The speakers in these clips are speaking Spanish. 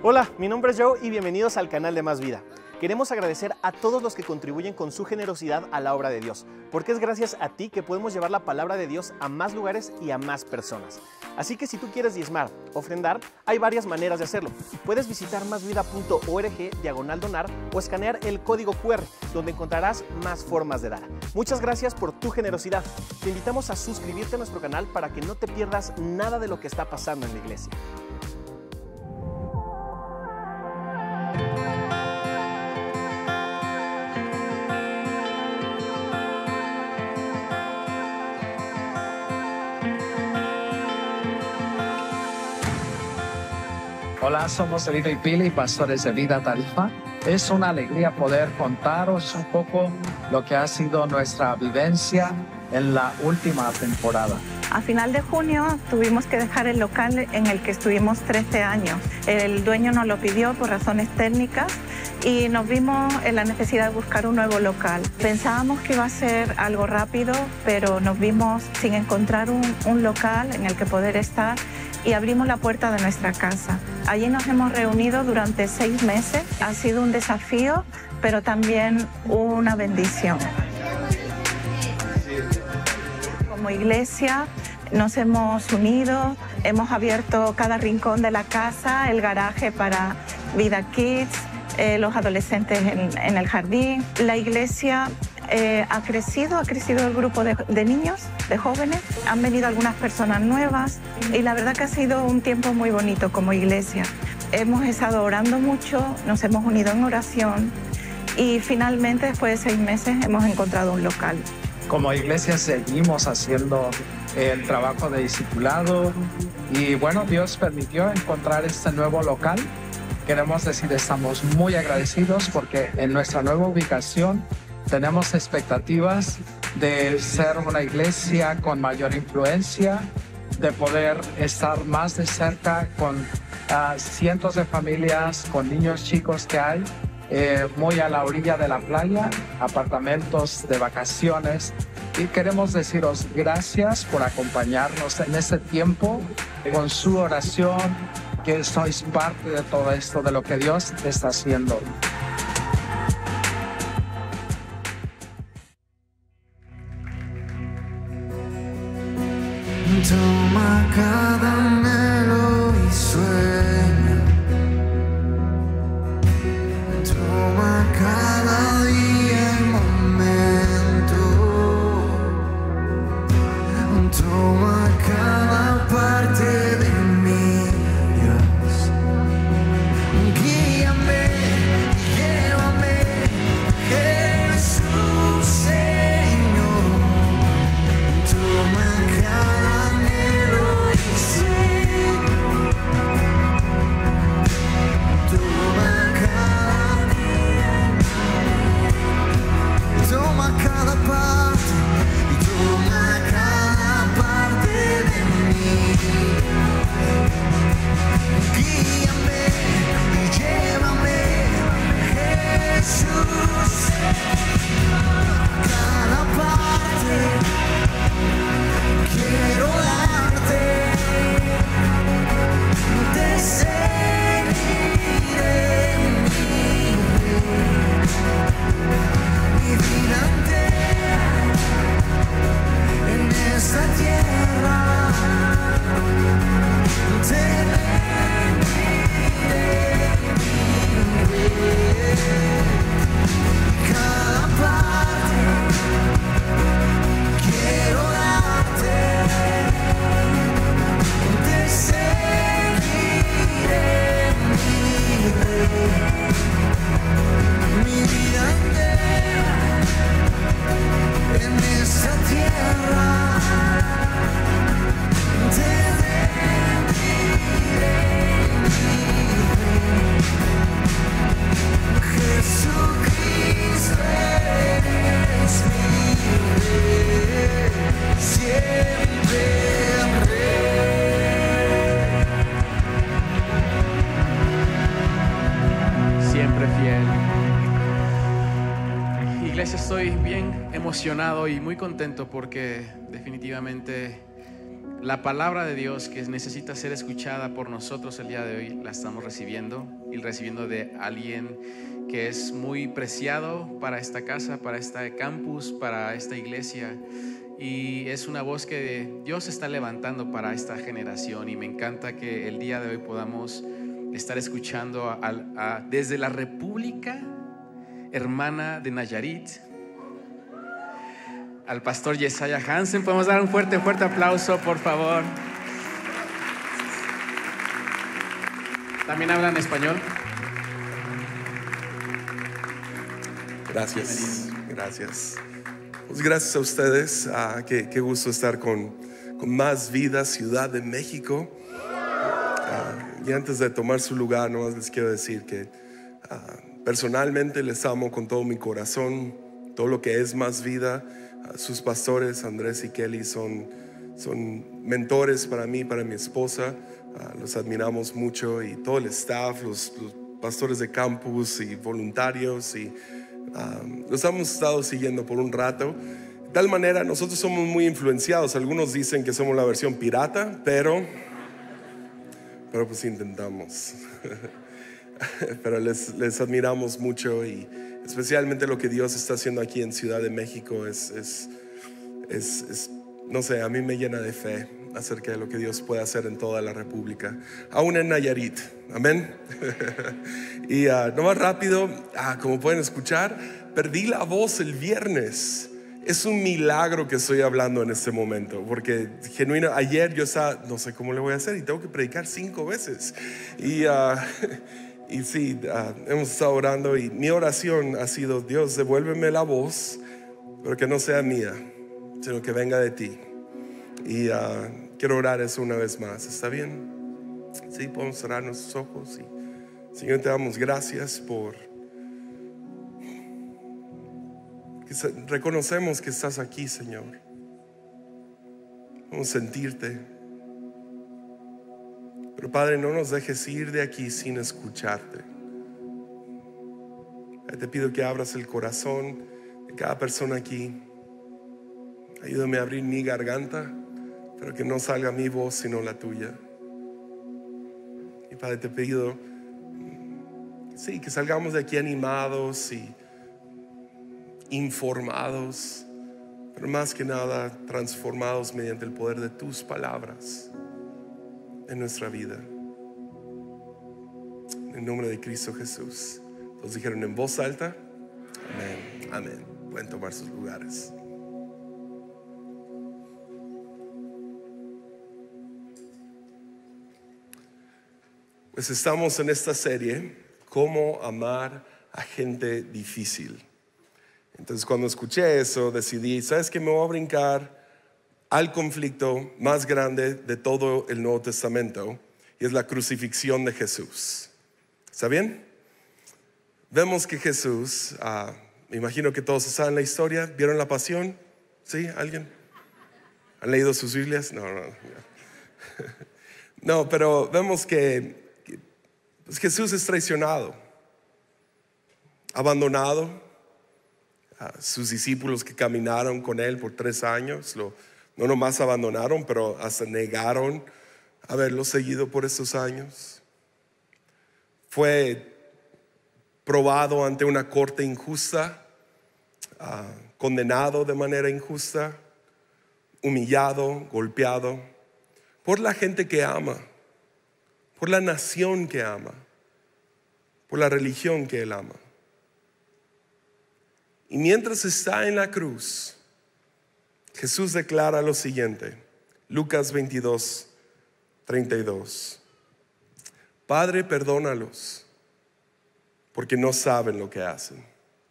Hola, mi nombre es Joe y bienvenidos al canal de Más Vida. Queremos agradecer a todos los que contribuyen con su generosidad a la obra de Dios, porque es gracias a ti que podemos llevar la palabra de Dios a más lugares y a más personas. Así que si tú quieres diezmar, ofrendar, hay varias maneras de hacerlo. Puedes visitar masvida.org/donar o escanear el código QR, donde encontrarás más formas de dar. Muchas gracias por tu generosidad. Te invitamos a suscribirte a nuestro canal para que no te pierdas nada de lo que está pasando en la iglesia. Hola, somos Elito y Pili, pastores de Vida Tarifa. Es una alegría poder contaros un poco lo que ha sido nuestra vivencia en la última temporada. A final de junio tuvimos que dejar el local en el que estuvimos 13 años. El dueño nos lo pidió por razones técnicas y nos vimos en la necesidad de buscar un nuevo local. Pensábamos que iba a ser algo rápido, pero nos vimos sin encontrar un local en el que poder estar y abrimos la puerta de nuestra casa. Allí nos hemos reunido durante 6 meses. Ha sido un desafío, pero también una bendición. Como iglesia nos hemos unido, hemos abierto cada rincón de la casa, el garaje para Vida Kids, los adolescentes en el jardín. La iglesia ha crecido el grupo de niños, de jóvenes. Han venido algunas personas nuevas y la verdad que ha sido un tiempo muy bonito como iglesia. Hemos estado orando mucho, nos hemos unido en oración y finalmente después de 6 meses hemos encontrado un local. Como iglesia seguimos haciendo el trabajo de discipulado y bueno, Dios permitió encontrar este nuevo local. Queremos decir, estamos muy agradecidos porque en nuestra nueva ubicación tenemos expectativas de ser una iglesia con mayor influencia, de poder estar más de cerca con cientos de familias, con niños chicos que hay, muy a la orilla de la playa, apartamentos de vacaciones. Y queremos deciros gracias por acompañarnos en este tiempo con su oración, que sois parte de todo esto, de lo que Dios está haciendo. Toma cada anhelo y sueño, toma cada día y momento, toma cada parte de mí, Dios. Guíame, llévame, Jesús, Señor. Toma cada anhelo y sueño, toma cada día, toma cada parte y toma cada parte de mí. Guíame y llévame, Jesús, cada parte. Quiero darte, te seguiré, mi vida entera en esta tierra, te rendiré, cada parte quiero darte. Te seguiré, mi rey, mi vida entera en esta tierra, te rendiré, mi rey. Jesucristo es mi rey, siempre rey. Siempre fiel. Iglesia, estoy bien emocionado y muy contento porque definitivamente La palabra de Dios que necesita ser escuchada por nosotros el día de hoy la estamos recibiendo, y recibiendo de alguien que es muy preciado para esta casa, para este campus, para esta iglesia. Y es una voz que Dios está levantando para esta generación, y me encanta que el día de hoy podamos estar escuchando desde la República Hermana de Nayarit al pastor Yesaya Hansen. Podemos dar un fuerte aplauso, por favor. ¿También hablan español? Gracias. Pues gracias a ustedes. Qué gusto estar con Más Vida, Ciudad de México. Y antes de tomar su lugar, nomás les quiero decir que personalmente les amo con todo mi corazón. Todo lo que es Más Vida, sus pastores Andrés y Kelly son mentores para mí, para mi esposa. Los admiramos mucho, y todo el staff, los pastores de campus y voluntarios, y los hemos estado siguiendo por un rato. De tal manera, nosotros somos muy influenciados. Algunos dicen que somos la versión pirata, pero pues intentamos. Pero les admiramos mucho, y especialmente lo que Dios está haciendo aquí en Ciudad de México es no sé, a mí me llena de fe acerca de lo que Dios puede hacer en toda la República, aún en Nayarit. Amén. Y nomás rápido, como pueden escuchar, perdí la voz el viernes. Es un milagro que estoy hablando en este momento, porque genuino, ayer yo estaba, no sé cómo le voy a hacer, y tengo que predicar 5 veces. Y sí, hemos estado orando, y mi oración ha sido: Dios, devuélveme la voz, pero que no sea mía, sino que venga de ti. Y quiero orar eso una vez más. ¿Está bien? Sí, podemos cerrar nuestros ojos. Y Señor, te damos gracias por que reconocemos que estás aquí, Señor. Vamos a sentirte. Pero Padre, no nos dejes ir de aquí sin escucharte. Te pido que abras el corazón de cada persona aquí. Ayúdame a abrir mi garganta, pero que no salga mi voz sino la tuya. Y Padre, te pido, sí, que salgamos de aquí animados y informados, pero más que nada transformados mediante el poder de tus palabras en nuestra vida. En el nombre de Cristo Jesús. Todos dijeron en voz alta: amén, amén. Pueden tomar sus lugares. Pues estamos en esta serie, Cómo amar a gente difícil. Entonces, cuando escuché eso, decidí, ¿sabes qué? Me voy a brincar al conflicto más grande de todo el Nuevo Testamento, y es la crucifixión de Jesús. ¿Está bien? Vemos que Jesús, me imagino que todos saben la historia. ¿Vieron la pasión? ¿Sí? ¿Alguien? ¿Han leído sus Biblias? No. No, pero vemos que pues Jesús es traicionado, abandonado. Sus discípulos que caminaron con él por 3 años, no nomás abandonaron, pero hasta negaron haberlo seguido por estos años. Fue probado ante una corte injusta, condenado de manera injusta, humillado, golpeado por la gente que ama, por la nación que ama, por la religión que él ama. Y mientras está en la cruz, Jesús declara lo siguiente: Lucas 22:32. Padre, perdónalos, porque no saben lo que hacen.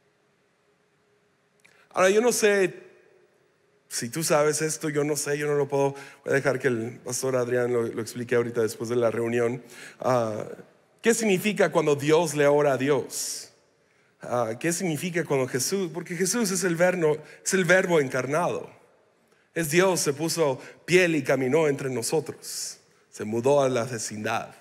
Ahora, yo no sé si tú sabes esto, yo no sé, yo no lo puedo. Voy a dejar que el pastor Adrián lo explique ahorita después de la reunión. ¿Qué significa cuando Dios le ora a Dios? ¿Qué significa cuando Jesús? Porque Jesús es el verbo encarnado. Es Dios, se puso piel y caminó entre nosotros. Se mudó a la vecindad.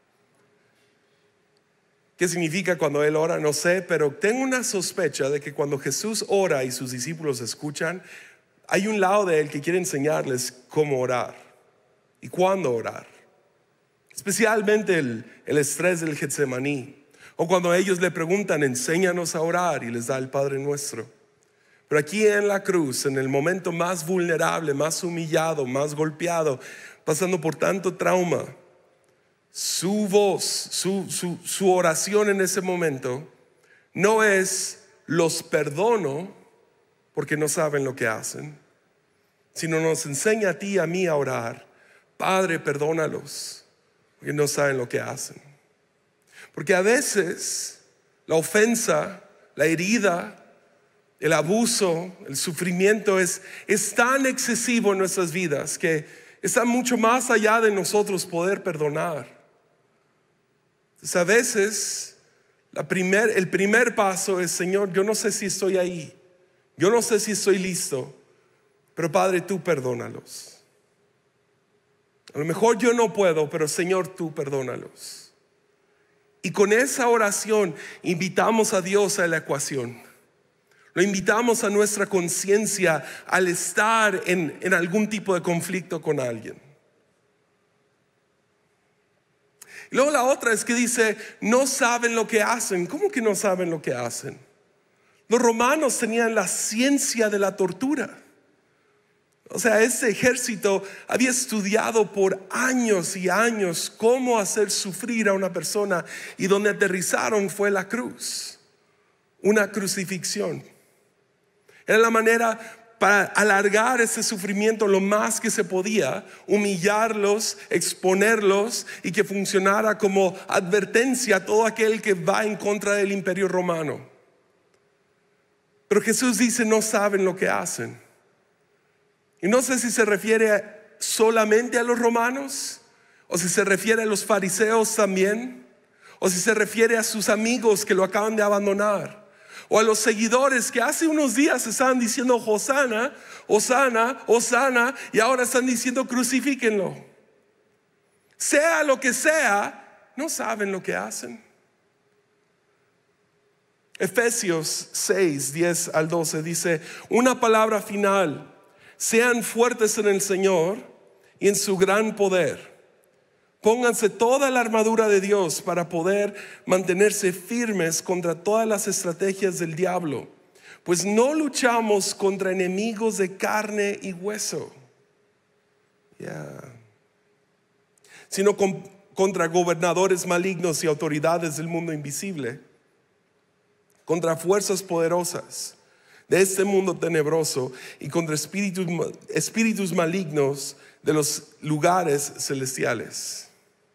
¿Qué significa cuando Él ora? No sé, pero tengo una sospecha de que cuando Jesús ora y sus discípulos escuchan, hay un lado de Él que quiere enseñarles cómo orar. y cuándo orar. Especialmente el estrés del Getsemaní. O cuando ellos le preguntan, enséñanos a orar, y les da el Padre Nuestro. Pero aquí en la cruz, en el momento más vulnerable, más humillado, más golpeado, pasando por tanto trauma, su voz, su oración en ese momento no es los perdono porque no saben lo que hacen, sino nos enseña a ti y a mí a orar. Padre, perdónalos porque no saben lo que hacen. Porque a veces la ofensa, la herida, el abuso, el sufrimiento es tan excesivo en nuestras vidas que está mucho más allá de nosotros poder perdonar. Entonces a veces el primer paso es, Señor, yo no sé si estoy ahí, yo no sé si estoy listo, pero Padre, tú perdónalos. A lo mejor yo no puedo, pero Señor, tú perdónalos. Y con esa oración invitamos a Dios a la ecuación. Lo invitamos a nuestra conciencia al estar en algún tipo de conflicto con alguien. Y luego la otra es que dice, no saben lo que hacen. ¿Cómo que no saben lo que hacen? Los romanos tenían la ciencia de la tortura. O sea, ese ejército había estudiado por años y años cómo hacer sufrir a una persona, y donde aterrizaron fue la cruz, una crucifixión. Era la manera para alargar ese sufrimiento lo más que se podía, humillarlos, exponerlos, y que funcionara como advertencia a todo aquel que va en contra del imperio romano. Pero Jesús dice, no saben lo que hacen. Y no sé si se refiere solamente a los romanos, o si se refiere a los fariseos también, o si se refiere a sus amigos que lo acaban de abandonar, o a los seguidores que hace unos días estaban diciendo Hosana, Hosana, Hosana, y ahora están diciendo crucifíquenlo. Sea lo que sea, no saben lo que hacen. Efesios 6, 10 al 12 dice, una palabra final: sean fuertes en el Señor y en su gran poder. Pónganse toda la armadura de Dios para poder mantenerse firmes contra todas las estrategias del diablo, pues no luchamos contra enemigos de carne y hueso, sino contra gobernadores malignos y autoridades del mundo invisible, contra fuerzas poderosas de este mundo tenebroso y contra espíritus malignos de los lugares celestiales.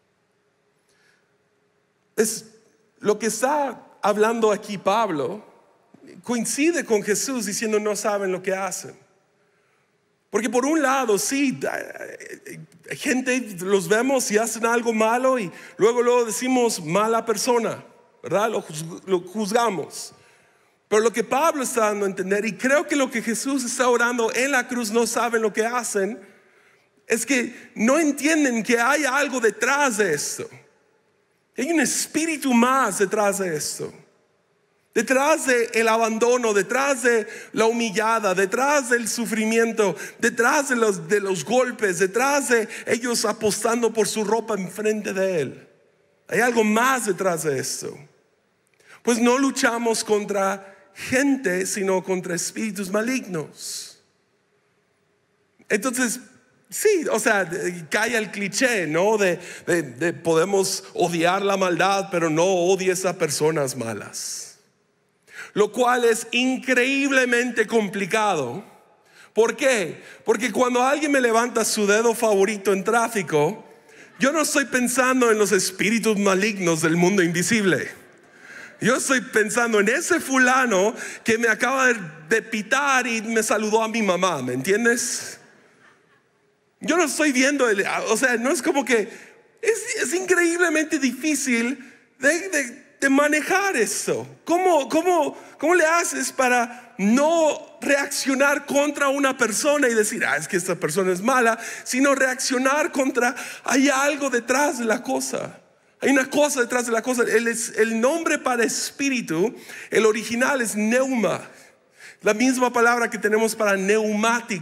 Es lo que está hablando aquí Pablo, coincide con Jesús diciendo no saben lo que hacen. Porque por un lado sí, gente los vemos y hacen algo malo y luego decimos mala persona, ¿verdad? Lo juzgamos. Pero lo que Pablo está dando a entender, y creo que lo que Jesús está orando en la cruz, no saben lo que hacen, es que no entienden que hay algo detrás de esto. Hay un espíritu más detrás de esto. Detrás del abandono, detrás de la humillada, detrás del sufrimiento, detrás de los golpes, detrás de ellos apostando por su ropa enfrente de él. Hay algo más detrás de esto. Pues no luchamos contra gente, sino contra espíritus malignos. Entonces, sí, o sea, cae el cliché, ¿no? De podemos odiar la maldad, pero no odies a personas malas. Lo cual es increíblemente complicado. ¿Por qué? Porque cuando alguien me levanta su dedo favorito en tráfico, yo no estoy pensando en los espíritus malignos del mundo invisible. Yo estoy pensando en ese fulano que me acaba de pitar y me saludó a mi mamá, ¿me entiendes? Yo no estoy viendo, o sea, no es como que es increíblemente difícil de manejar esto. ¿Cómo le haces para no reaccionar contra una persona y decir, es que esta persona es mala, sino reaccionar contra, hay algo detrás de la cosa? Hay una cosa detrás de la cosa. El nombre para espíritu, el original es neuma, la misma palabra que tenemos para neumático.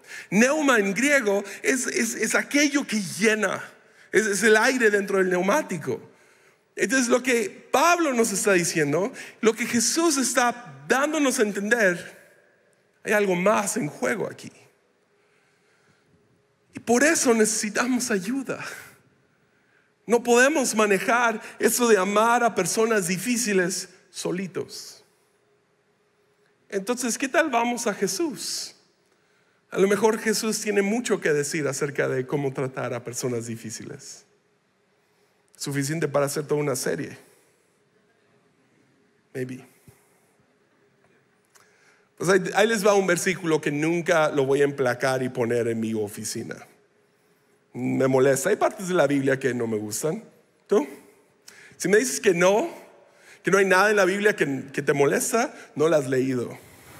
Neuma en griego es aquello que llena, es el aire dentro del neumático. Entonces lo que Pablo nos está diciendo, lo que Jesús está dándonos a entender, hay algo más en juego aquí. Y por eso necesitamos ayuda. No podemos manejar eso de amar a personas difíciles solitos. Entonces, ¿qué tal vamos a Jesús? A lo mejor Jesús tiene mucho que decir acerca de cómo tratar a personas difíciles. Suficiente para hacer toda una serie. Maybe. Pues ahí les va un versículo que nunca lo voy a emplacar y poner en mi oficina. Me molesta. Hay partes de la Biblia que no me gustan. ¿Tú? Si me dices que no hay nada en la Biblia que te molesta, no la has leído.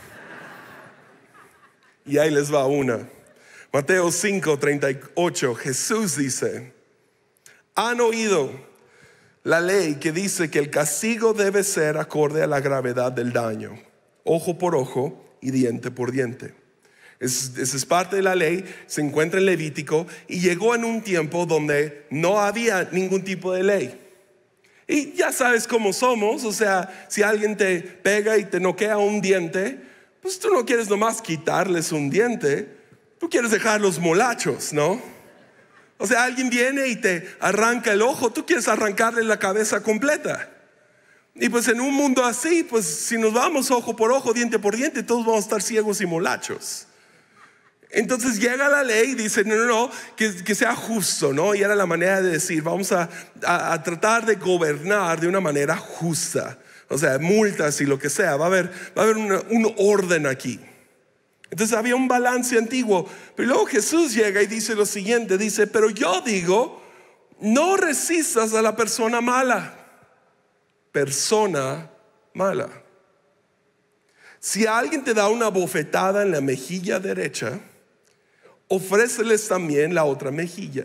Y ahí les va una. Mateo 5:38, Jesús dice: han oído la ley que dice que el castigo debe ser acorde a la gravedad del daño, ojo por ojo y diente por diente. Esa es parte de la ley, se encuentra en Levítico y llegó en un tiempo donde no había ningún tipo de ley. Y ya sabes cómo somos, o sea, si alguien te pega y te noquea un diente, pues tú no quieres nomás quitarles un diente, tú quieres dejarlos molachos, ¿no? O sea, alguien viene y te arranca el ojo, tú quieres arrancarle la cabeza completa. Y pues en un mundo así, pues si nos vamos ojo por ojo, diente por diente, todos vamos a estar ciegos y molachos. Entonces llega la ley y dice, no, que sea justo, ¿no? Y era la manera de decir, vamos a tratar de gobernar de una manera justa. O sea, multas y lo que sea, va a haber un orden aquí. Entonces había un balance antiguo. Pero luego Jesús llega y dice lo siguiente, dice, pero yo digo, no resistas a la persona mala. Persona mala. Si alguien te da una bofetada en la mejilla derecha, ofréceles también la otra mejilla.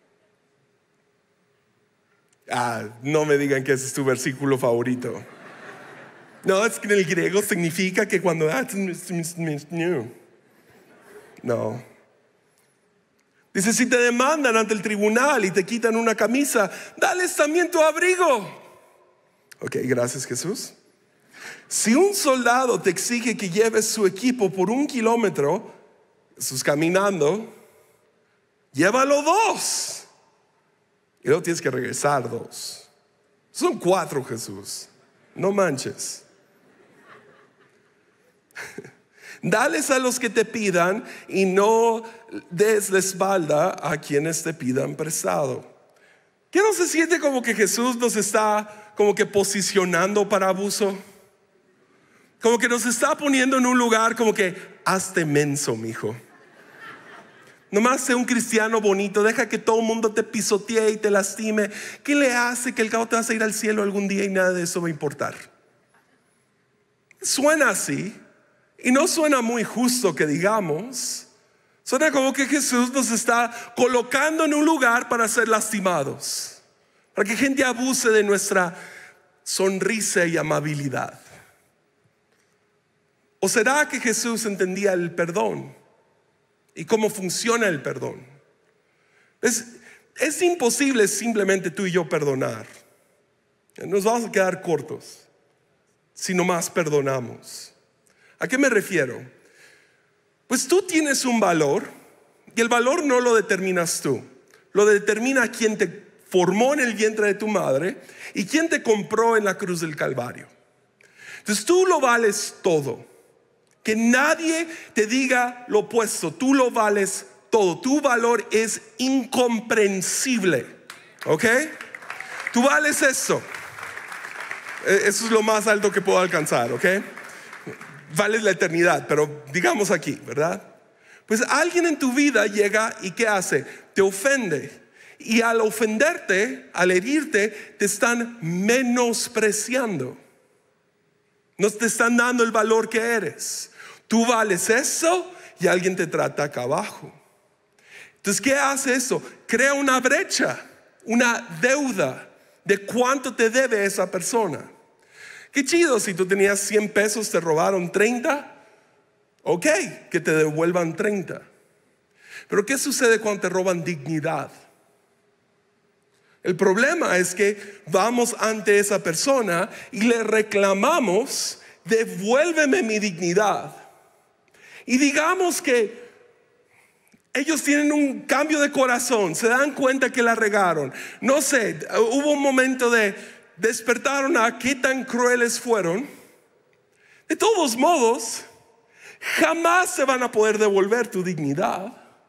No me digan que ese es tu versículo favorito. No, es que en el griego significa que cuando... No. Dice, si te demandan ante el tribunal y te quitan una camisa, dales también tu abrigo. Ok, gracias Jesús. Si un soldado te exige que lleves su equipo por 1 kilómetro, estás caminando, llévalo 2. Y luego tienes que regresar 2. Son 4, Jesús. No manches. Dales a los que te pidan y no des la espalda a quienes te pidan prestado. ¿Qué no se siente como que Jesús nos está como que posicionando para abuso? Como que nos está poniendo en un lugar como que hazte menso, mijo. Nomás sé un cristiano bonito, deja que todo el mundo te pisotee y te lastime. ¿Qué le hace? Que al cabo te vas a ir al cielo algún día y nada de eso va a importar. Suena así y no suena muy justo que digamos. Suena como que Jesús nos está colocando en un lugar para ser lastimados, para que gente abuse de nuestra sonrisa y amabilidad. ¿O será que Jesús entendía el perdón y cómo funciona el perdón? Es imposible simplemente tú y yo perdonar. Nos vamos a quedar cortos si nomás perdonamos. ¿A qué me refiero? Pues tú tienes un valor y el valor no lo determinas tú. Lo determina quien te formó en el vientre de tu madre y quien te compró en la cruz del Calvario. Entonces tú lo vales todo. Que nadie te diga lo opuesto. Tú lo vales todo. Tu valor es incomprensible. ¿Ok? Tú vales eso. Eso es lo más alto que puedo alcanzar. ¿Ok? Vales la eternidad. Pero digamos aquí, ¿verdad? Pues alguien en tu vida llega y ¿qué hace? Te ofende. Y al ofenderte, al herirte, te están menospreciando. No te están dando el valor que eres. Tú vales eso y alguien te trata acá abajo. Entonces, ¿qué hace eso? Crea una brecha, una deuda de cuánto te debe esa persona. Qué chido, si tú tenías 100 pesos, te robaron 30. Ok, que te devuelvan 30. Pero ¿qué sucede cuando te roban dignidad? El problema es que vamos ante esa persona y le reclamamos: devuélveme mi dignidad. Y digamos que ellos tienen un cambio de corazón, se dan cuenta que la regaron. No sé, hubo un momento de despertaron a qué tan crueles fueron. De todos modos, jamás se van a poder devolver tu dignidad.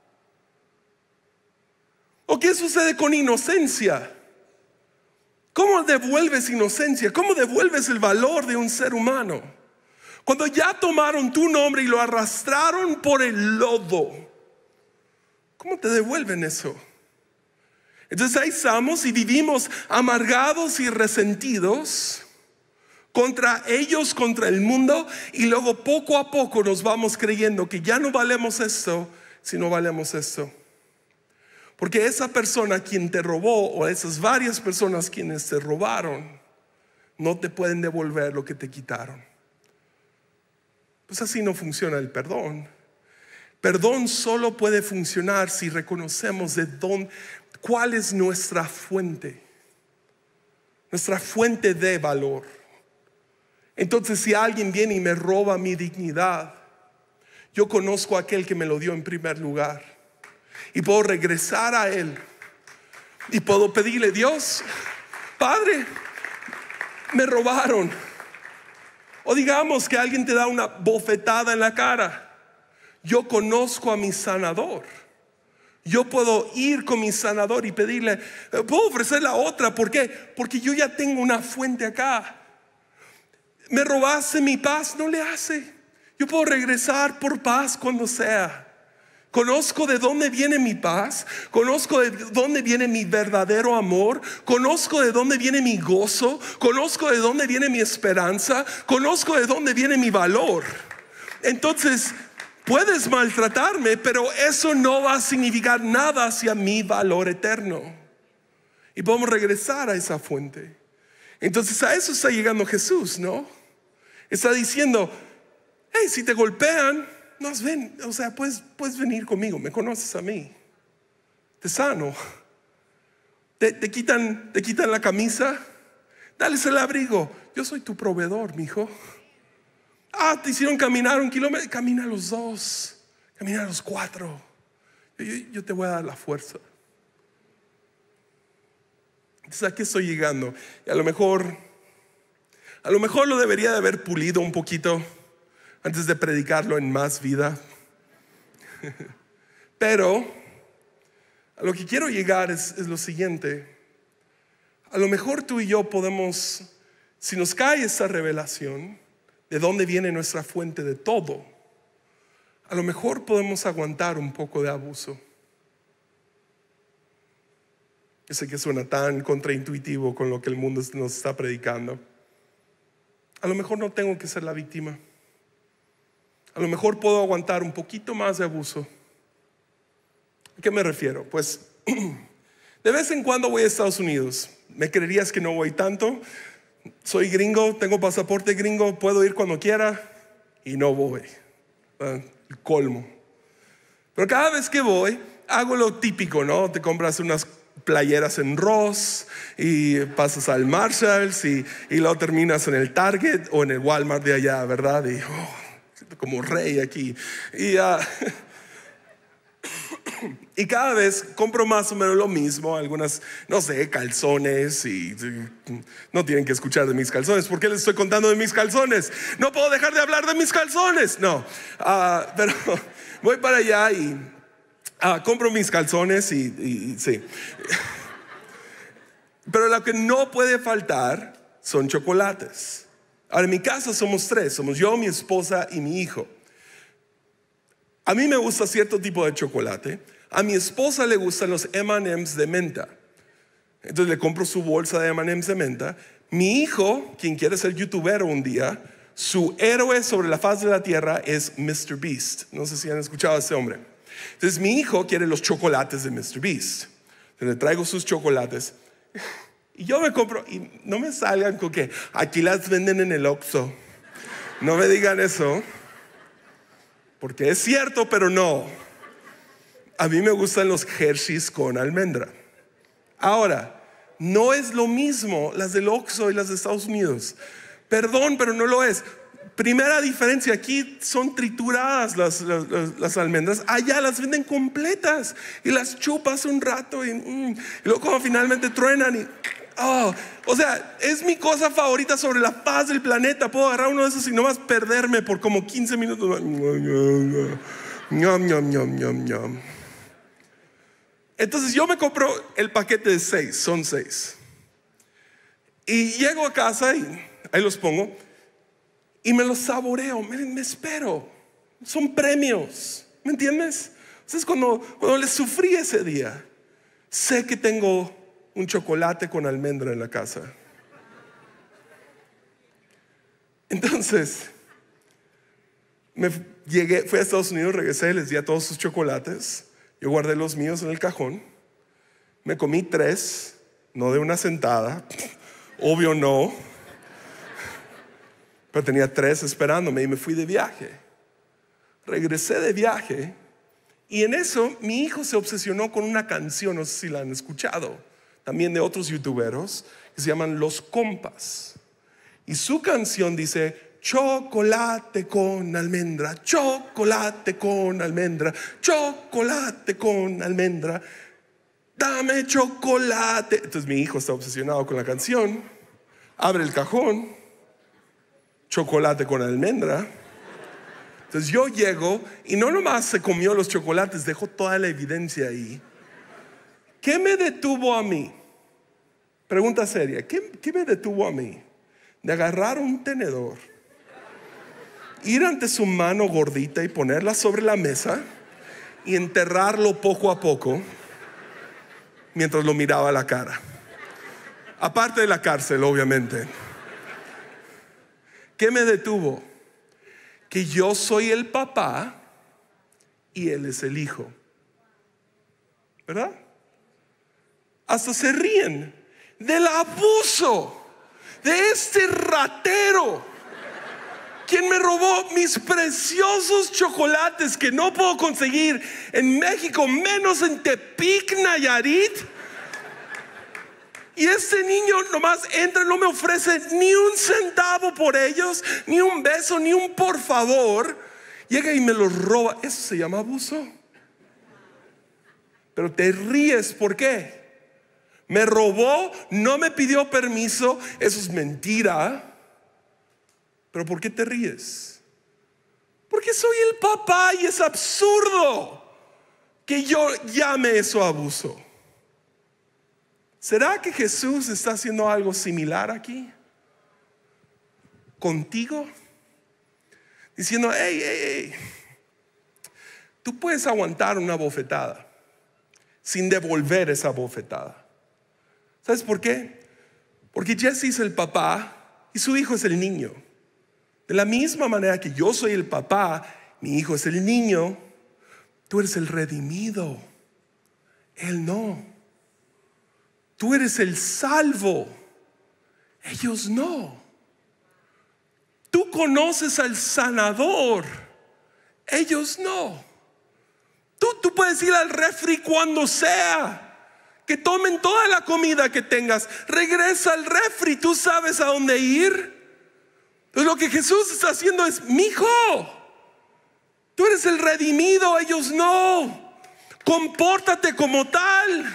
¿O qué sucede con inocencia? ¿Cómo devuelves inocencia? ¿Cómo devuelves el valor de un ser humano? Cuando ya tomaron tu nombre y lo arrastraron por el lodo, ¿cómo te devuelven eso? Entonces ahí estamos y vivimos amargados y resentidos contra ellos, contra el mundo, y luego poco a poco nos vamos creyendo que ya no valemos esto, sino valemos esto. Porque esa persona quien te robó, o esas varias personas quienes te robaron, no te pueden devolver lo que te quitaron. Pues así no funciona el perdón. Perdón solo puede funcionar si reconocemos cuál es nuestra fuente de valor. Entonces, si alguien viene y me roba mi dignidad, yo conozco a aquel que me lo dio en primer lugar. Y puedo regresar a Él y puedo pedirle: Dios, Padre, me robaron. O digamos que alguien te da una bofetada en la cara. Yo conozco a mi sanador. Yo puedo ir con mi sanador y pedirle, puedo ofrecer la otra. ¿Por qué? Porque yo ya tengo una fuente acá. Me robaste mi paz, no le hace. Yo puedo regresar por paz cuando sea. Conozco de dónde viene mi paz, conozco de dónde viene mi verdadero amor, conozco de dónde viene mi gozo, conozco de dónde viene mi esperanza, conozco de dónde viene mi valor. Entonces, puedes maltratarme, pero eso no va a significar nada hacia mi valor eterno. Y podemos regresar a esa fuente. Entonces a eso está llegando Jesús, ¿no? Está diciendo: hey, si te golpean, nos ven, o sea, puedes venir conmigo, me conoces a mí, te sano. Te quitan la camisa, dales el abrigo. Yo soy tu proveedor, mijo. Te hicieron caminar 1 kilómetro, camina los 2, camina los 4. Yo te voy a dar la fuerza. Entonces aquí estoy llegando. Y a lo mejor lo debería de haber pulido un poquito antes de predicarlo en Más Vida. Pero a lo que quiero llegar es lo siguiente. A lo mejor tú y yo podemos, si nos cae esta revelación de dónde viene nuestra fuente de todo, a lo mejor podemos aguantar un poco de abuso. Yo sé que suena tan contraintuitivo con lo que el mundo nos está predicando. A lo mejor no tengo que ser la víctima. A lo mejor puedo aguantar un poquito más de abuso. ¿A qué me refiero? Pues de vez en cuando voy a Estados Unidos. ¿Me creerías que no voy tanto? Soy gringo, tengo pasaporte gringo, puedo ir cuando quiera y no voy. El colmo. Pero cada vez que voy, hago lo típico, ¿no? Te compras unas playeras en Ross y pasas al Marshalls y luego terminas en el Target o en el Walmart de allá, ¿verdad? Y siento como rey aquí. Y cada vez compro más o menos lo mismo. Algunas, no sé, calzones. Y no tienen que escuchar de mis calzones. ¿Por qué les estoy contando de mis calzones? No puedo dejar de hablar de mis calzones. No, pero voy para allá y compro mis calzones y sí. Pero lo que no puede faltar son chocolates. Ahora en mi casa somos 3. Somos yo, mi esposa y mi hijo. A mí me gusta cierto tipo de chocolate. A mi esposa le gustan los M&M's de menta. Entonces le compro su bolsa de M&M's de menta. Mi hijo, quien quiere ser youtuber un día, su héroe sobre la faz de la tierra es Mr. Beast. No sé si han escuchado a ese hombre. Entonces mi hijo quiere los chocolates de Mr. Beast. Entonces le traigo sus chocolates y yo me compro. Y no me salgan con que aquí las venden en el Oxxo. No me digan eso, porque es cierto, pero no. A mí me gustan los Hershey's con almendra. Ahora, no es lo mismo las del Oxxo y las de Estados Unidos. Perdón, pero no lo es. Primera diferencia, aquí son trituradas las almendras. Allá las venden completas y las chupas un rato y luego cuando finalmente truenan y... o sea, es mi cosa favorita sobre la faz del planeta. Puedo agarrar uno de esos y nomás perderme por como 15 minutos. Entonces yo me compro el paquete de 6, son 6. Y llego a casa y ahí los pongo y me los saboreo, me espero. Son premios, ¿me entiendes? Entonces cuando les sufrí ese día, sé que tengo un chocolate con almendra en la casa. Entonces fui a Estados Unidos, regresé, les di a todos sus chocolates. Yo guardé los míos en el cajón. Me comí 3, no de una sentada, obvio no, pero tenía 3 esperándome y me fui de viaje. Regresé de viaje y en eso mi hijo se obsesionó con una canción, no sé si la han escuchado, también de otros youtuberos, que se llaman Los Compas. Y su canción dice: chocolate con almendra, chocolate con almendra, chocolate con almendra, dame chocolate. Entonces mi hijo está obsesionado con la canción. Abre el cajón, chocolate con almendra. Entonces yo llego y no nomás se comió los chocolates, dejó toda la evidencia ahí. ¿Qué me detuvo a mí? Pregunta seria, ¿qué me detuvo a mí? De agarrar un tenedor, ir ante su mano gordita y ponerla sobre la mesa y enterrarlo poco a poco mientras lo miraba a la cara. Aparte de la cárcel, obviamente. ¿Qué me detuvo? Que yo soy el papá y él es el hijo. ¿Verdad? Hasta se ríen del abuso de este ratero, quien me robó mis preciosos chocolates que no puedo conseguir en México, menos en Tepic, Nayarit. Y este niño nomás entra, no me ofrece ni un centavo por ellos, ni un beso, ni un por favor. Llega y me los roba. Eso se llama abuso. Pero te ríes, ¿por qué? Me robó, no me pidió permiso. Eso es mentira. ¿Pero por qué te ríes? Porque soy el papá y es absurdo que yo llame eso abuso. ¿Será que Jesús está haciendo algo similar aquí? ¿Contigo? Diciendo: hey, tú puedes aguantar una bofetada sin devolver esa bofetada. ¿Sabes por qué? Porque Jesse es el papá y su hijo es el niño. De la misma manera que yo soy el papá, mi hijo es el niño, tú eres el redimido, él no. Tú eres el salvo, ellos no. Tú conoces al sanador, ellos no. Tú puedes ir al refri cuando sea, que tomen toda la comida que tengas, regresa al refri, tú sabes a dónde ir. Entonces lo que Jesús está haciendo es: mijo, tú eres el redimido, ellos no. Compórtate como tal.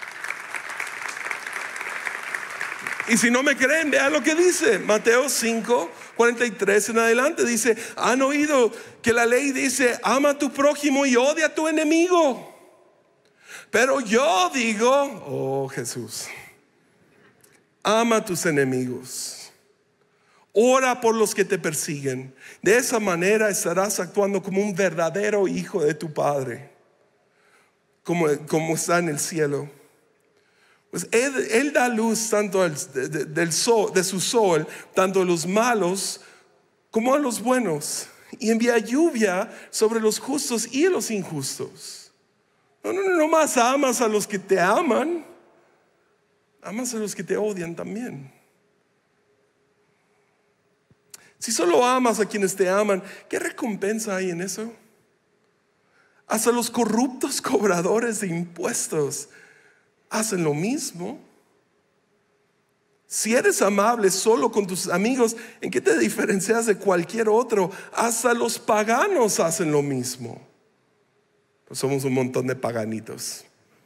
Y si no me creen, vean lo que dice Mateo 5:43 en adelante. Dice: han oído que la ley dice: ama a tu prójimo y odia a tu enemigo. Pero yo digo, oh Jesús, ama a tus enemigos, ora por los que te persiguen. De esa manera estarás actuando como un verdadero hijo de tu Padre, como está en el cielo. Pues él da luz tanto de su sol, tanto a los malos como a los buenos, y envía lluvia sobre los justos y a los injustos. No más amas a los que te aman, amas a los que te odian también. Si solo amas a quienes te aman, ¿qué recompensa hay en eso? Hasta los corruptos cobradores de impuestos hacen lo mismo. Si eres amable solo con tus amigos, ¿en qué te diferencias de cualquier otro? Hasta los paganos hacen lo mismo. Pues somos un montón de paganitos.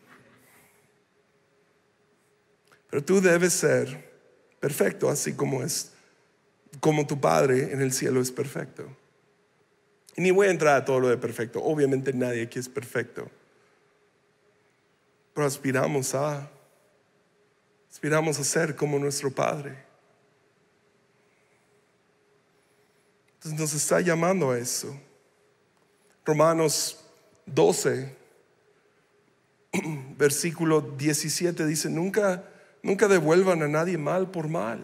Pero tú debes ser perfecto, así como tu Padre en el cielo es perfecto. Y ni voy a entrar a todo lo de perfecto. Obviamente nadie aquí es perfecto. Pero aspiramos a ser como nuestro Padre. Entonces nos está llamando a eso. Romanos 12, versículo 17 dice: nunca devuelvan a nadie mal por mal.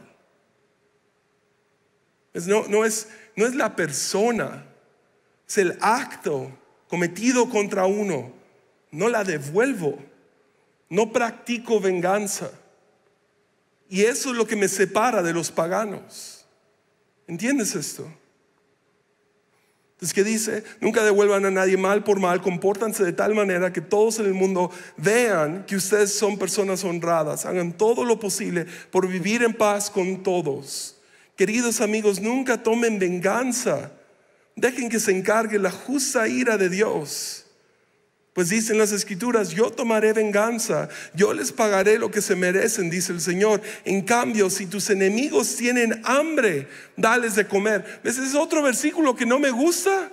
No es la persona, es el acto cometido contra uno. No la devuelvo, no practico venganza. Y eso es lo que me separa de los paganos. ¿Entiendes esto? Entonces, ¿qué dice? Nunca devuelvan a nadie mal por mal. Compórtanse de tal manera que todos en el mundo vean que ustedes son personas honradas. Hagan todo lo posible por vivir en paz con todos. Queridos amigos, nunca tomen venganza. Dejen que se encargue la justa ira de Dios. Pues dicen las Escrituras: yo tomaré venganza, yo les pagaré lo que se merecen, dice el Señor. En cambio, si tus enemigos tienen hambre, dales de comer. ¿Ves? Es otro versículo que no me gusta.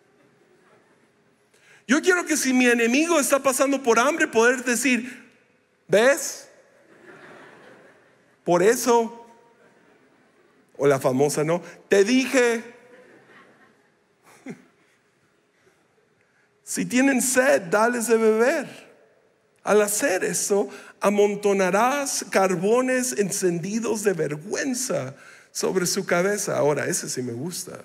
Yo quiero que si mi enemigo está pasando por hambre, poder decir: ¿ves? Por eso, o la famosa, ¿no? Te dije. Si tienen sed, dales de beber. Al hacer eso, amontonarás carbones encendidos de vergüenza sobre su cabeza. Ahora, ese sí me gusta.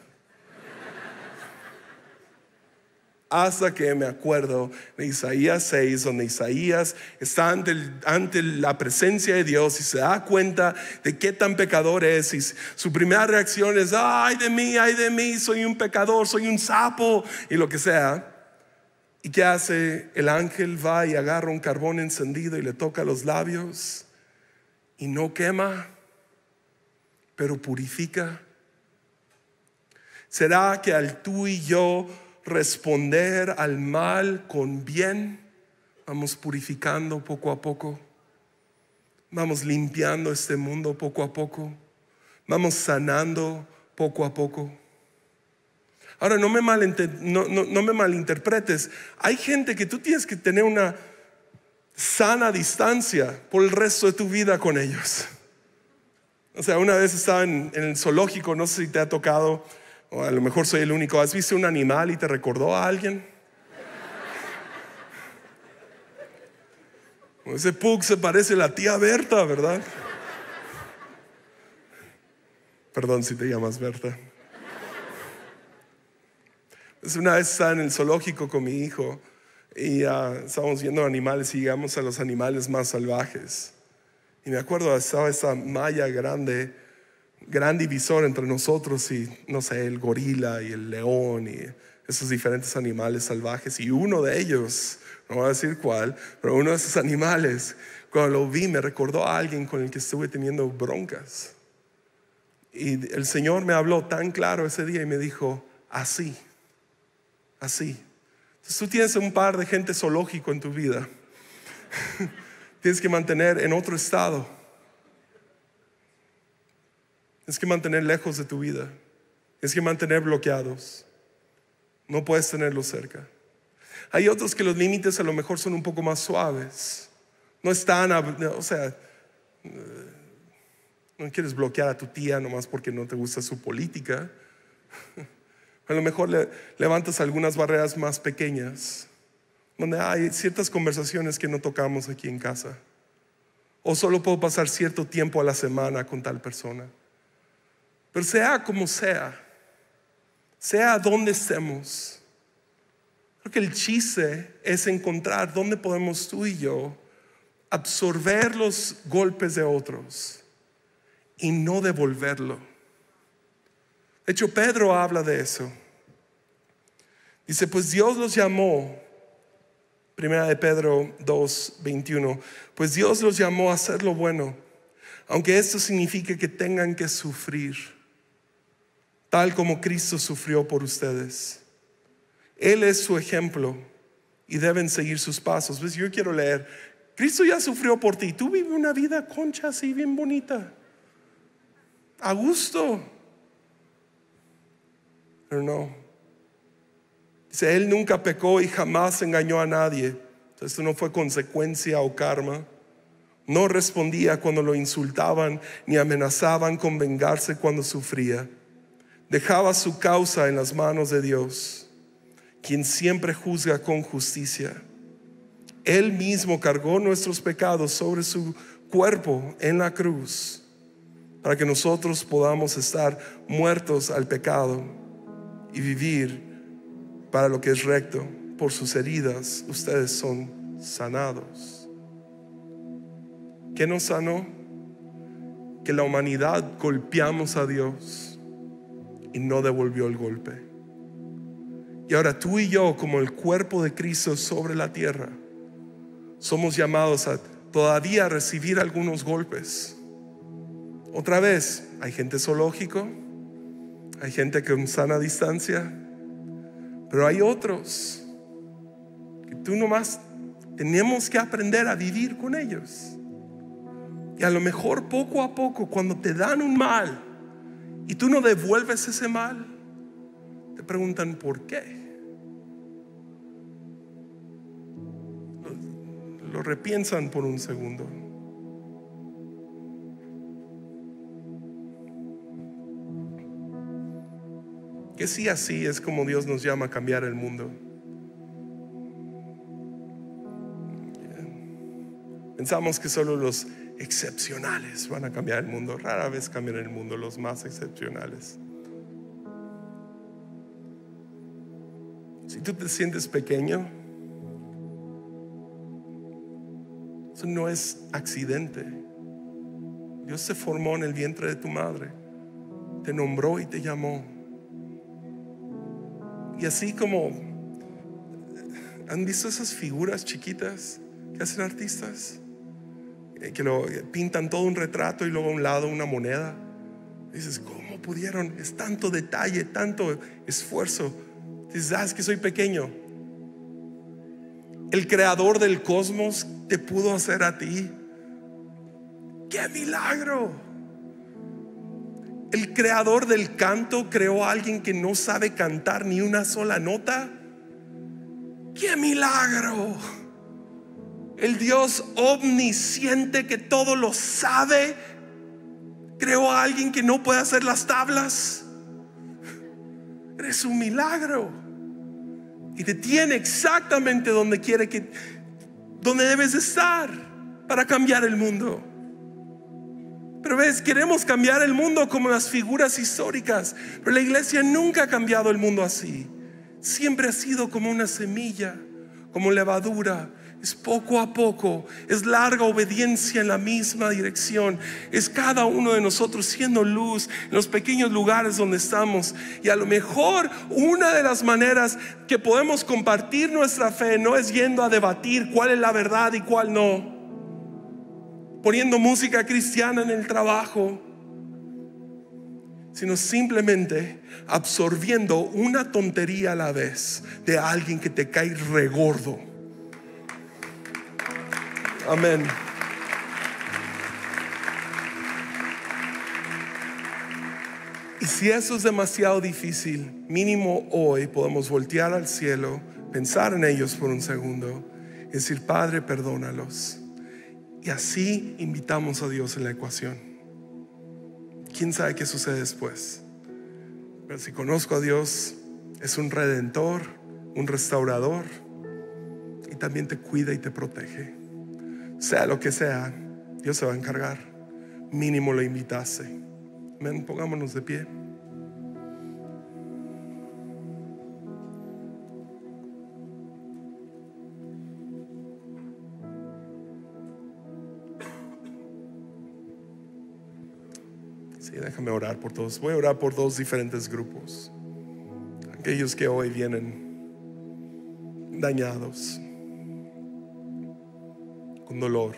Hasta que me acuerdo de Isaías 6, donde Isaías está ante la presencia de Dios y se da cuenta de qué tan pecador es. Y su primera reacción es: ay de mí, soy un pecador, soy un sapo, y lo que sea. ¿Y qué hace? El ángel va y agarra un carbón encendido y le toca los labios, y no quema, pero purifica. ¿Será que al tú y yo responder al mal con bien, vamos purificando poco a poco? Vamos limpiando este mundo poco a poco. Vamos sanando poco a poco. Ahora, no me malinterpretes. Hay gente que tú tienes que tener una sana distancia por el resto de tu vida con ellos. O sea, una vez estaba en el zoológico, no sé si te ha tocado, o a lo mejor soy el único. ¿Has visto un animal y te recordó a alguien? Ese pug se parece a la tía Berta, ¿verdad? Perdón si te llamas Berta. Una vez estaba en el zoológico con mi hijo y estábamos viendo animales y llegamos a los animales más salvajes. Y me acuerdo, estaba esa malla grande, gran divisor entre nosotros y, no sé, el gorila y el león y esos diferentes animales salvajes. Y uno de ellos, no voy a decir cuál, pero uno de esos animales, cuando lo vi, me recordó a alguien con el que estuve teniendo broncas. Y el Señor me habló tan claro ese día y me dijo: así. Entonces tú tienes un par de gente zoológico en tu vida. Tienes que mantener en otro estado. Tienes que mantener lejos de tu vida. Tienes que mantener bloqueados. No puedes tenerlos cerca. Hay otros que los límites a lo mejor son un poco más suaves. No están, o sea, no quieres bloquear a tu tía nomás porque no te gusta su política. A lo mejor levantas algunas barreras más pequeñas, donde hay ciertas conversaciones que no tocamos aquí en casa. O solo puedo pasar cierto tiempo a la semana con tal persona. Pero sea como sea donde estemos, creo que el chiste es encontrar dónde podemos tú y yo absorber los golpes de otros y no devolverlo. De hecho, Pedro habla de eso. Dice: pues Dios los llamó Primera de Pedro 2:21. Pues Dios los llamó a hacer lo bueno, aunque esto signifique que tengan que sufrir, tal como Cristo sufrió por ustedes. Él es su ejemplo y deben seguir sus pasos. ¿Ves? Yo quiero leer. Cristo ya sufrió por ti. Tú vives una vida concha así bien bonita, a gusto. Pero no. Dice, Él nunca pecó y jamás engañó a nadie. Esto no fue consecuencia o karma. No respondía cuando lo insultaban ni amenazaban con vengarse cuando sufría. Dejaba su causa en las manos de Dios, quien siempre juzga con justicia. Él mismo cargó nuestros pecados sobre su cuerpo en la cruz, para que nosotros podamos estar muertos al pecado y vivir para lo que es recto. Por sus heridas ustedes son sanados. ¿Qué nos sanó? Que la humanidad golpeamos a Dios y no devolvió el golpe. Y ahora tú y yo, como el cuerpo de Cristo sobre la tierra, somos llamados a todavía recibir algunos golpes. Otra vez, hay gente zoológico, hay gente con sana distancia, pero hay otros que tú nomás tenemos que aprender a vivir con ellos. Y a lo mejor poco a poco, cuando te dan un mal y tú no devuelves ese mal, te preguntan ¿por qué? Lo repiensan por un segundo. Que sí, así es como Dios nos llama a cambiar el mundo. Pensamos que solo los excepcionales van a cambiar el mundo. Rara vez cambian el mundo los más excepcionales. Si tú te sientes pequeño, eso no es accidente. Dios te formó en el vientre de tu madre, te nombró y te llamó. Y así como ¿han visto esas figuras chiquitas que hacen artistas? Que lo pintan todo un retrato y luego a un lado una moneda. Dices, ¿cómo pudieron? Es tanto detalle, tanto esfuerzo. Dices, es que soy pequeño. El creador del cosmos te pudo hacer a ti. ¡Qué milagro! El creador del canto creó a alguien que no sabe cantar ni una sola nota. ¡Qué milagro! El Dios omnisciente que todo lo sabe creó a alguien que no puede hacer las tablas. Eres un milagro. Y te tiene exactamente donde donde debes estar para cambiar el mundo. Pero ves, queremos cambiar el mundo como las figuras históricas, pero la iglesia nunca ha cambiado el mundo así. Siempre ha sido como una semilla, como levadura. Es poco a poco, es larga obediencia en la misma dirección. Es cada uno de nosotros siendo luz en los pequeños lugares donde estamos. Y a lo mejor una de las maneras que podemos compartir nuestra fe no es yendo a debatir cuál es la verdad y cuál no, poniendo música cristiana en el trabajo, sino simplemente absorbiendo una tontería a la vez de alguien que te cae regordo. Amén. Y si eso es demasiado difícil, mínimo hoy podemos voltear al cielo, pensar en ellos por un segundo y decir, Padre, perdónalos. Y así invitamos a Dios en la ecuación. ¿Quién sabe qué sucede después? Pero si conozco a Dios, es un redentor, un restaurador, y también te cuida y te protege. Sea lo que sea, Dios se va a encargar. Mínimo lo invitaste. Amén. Pongámonos de pie. Sí, déjame orar por todos. Voy a orar por dos diferentes grupos. Aquellos que hoy vienen dañados. con dolor.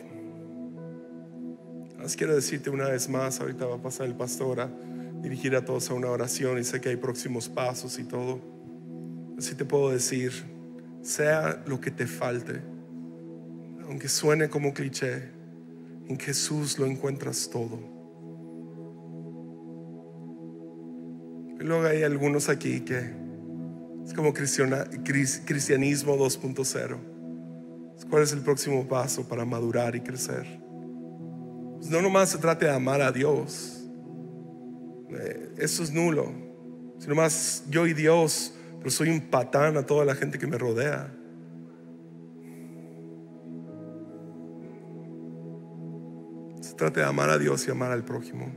Quiero decirte una vez más, ahorita va a pasar el pastor a dirigir a todos a una oración y sé que hay próximos pasos y todo. Así te puedo decir, sea lo que te falte, aunque suene como cliché, en Jesús lo encuentras todo. Y luego hay algunos aquí que es como cristianismo 2.0. ¿Cuál es el próximo paso para madurar y crecer? Pues no nomás se trata de amar a Dios, eso es nulo. Si nomás yo y Dios, pero soy un patán a toda la gente que me rodea. Se trata de amar a Dios y amar al prójimo.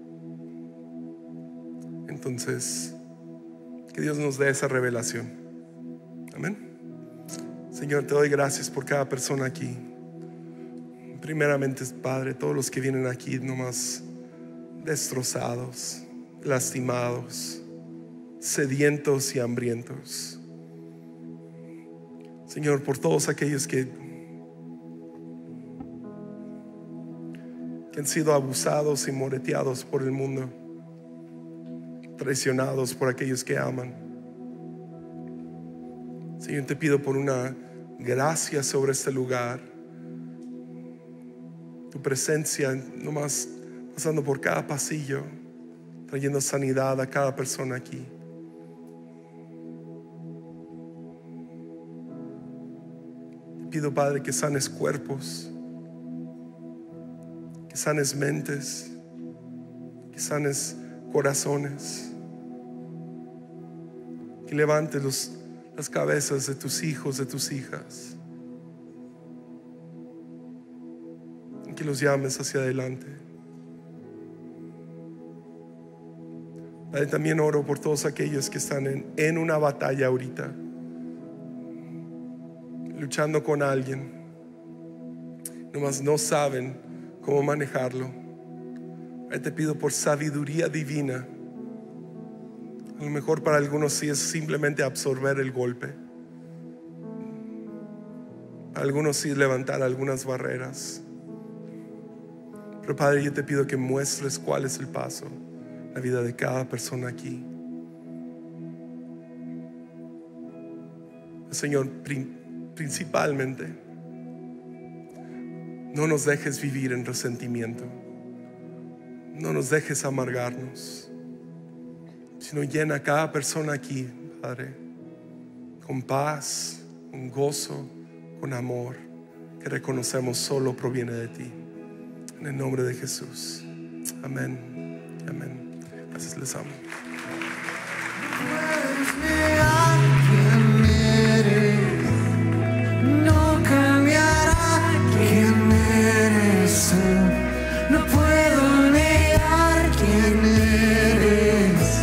Entonces, que Dios nos dé esa revelación. Amén. Señor, te doy gracias por cada persona aquí. Primeramente, Padre, todos los que vienen aquí nomás destrozados, lastimados, sedientos y hambrientos. Señor, por todos aquellos que han sido abusados y moreteados por el mundo, traicionados por aquellos que aman. Señor, te pido por una gracia sobre este lugar, tu presencia nomás pasando por cada pasillo, trayendo sanidad a cada persona aquí. Te pido, Padre, que sanes cuerpos, que sanes mentes, que sanes corazones, que levantes las cabezas de tus hijos, de tus hijas, que los llames hacia adelante. Padre, también oro por todos aquellos que están en una batalla ahorita, luchando con alguien, nomás no saben cómo manejarlo. Padre, te pido por sabiduría divina. A lo mejor para algunos sí es simplemente absorber el golpe, para algunos sí levantar algunas barreras. Pero Padre, yo te pido que muestres cuál es el paso en la vida de cada persona aquí. Señor, principalmente, no nos dejes vivir en resentimiento, no nos dejes amargarnos, sino llena a cada persona aquí, Padre, con paz, con gozo, con amor, que reconocemos solo proviene de ti. En el nombre de Jesús. Amén. Amén. Gracias, les amo. Puedes negar quién eres, no cambiará quién eres tú. No puedo negar quién eres.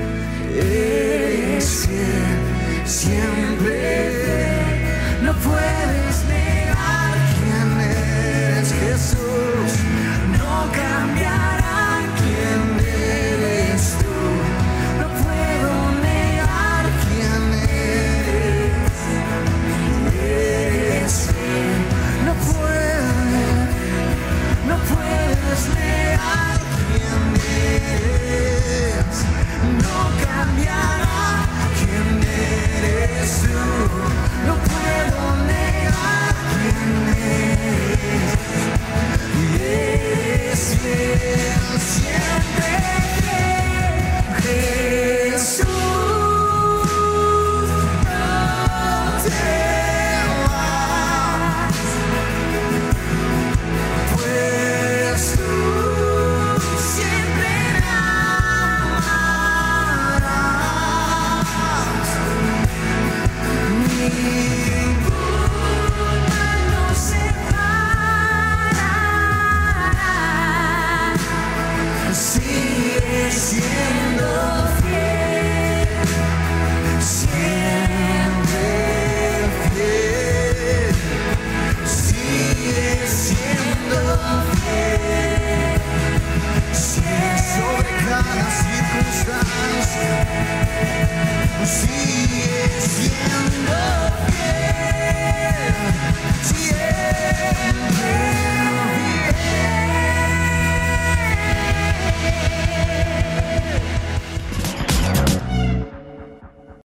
Eres fiel, siempre fiel. No puedes negar quién eres, Jesús. No cambiará quién eres tú. No puedo negar quién eres. Eres fiel. No puedes negar quién eres. No cambiará quién eres tú. No puedo negar quién eres. Eres fiel, siempre fiel, Jesús. No te vas, pues tú siempre me amarás. Ningún mal nos separará. Sigue siendo fiel, siempre fiel. Sigue siendo fiel, sigue sobre cada circunstancia.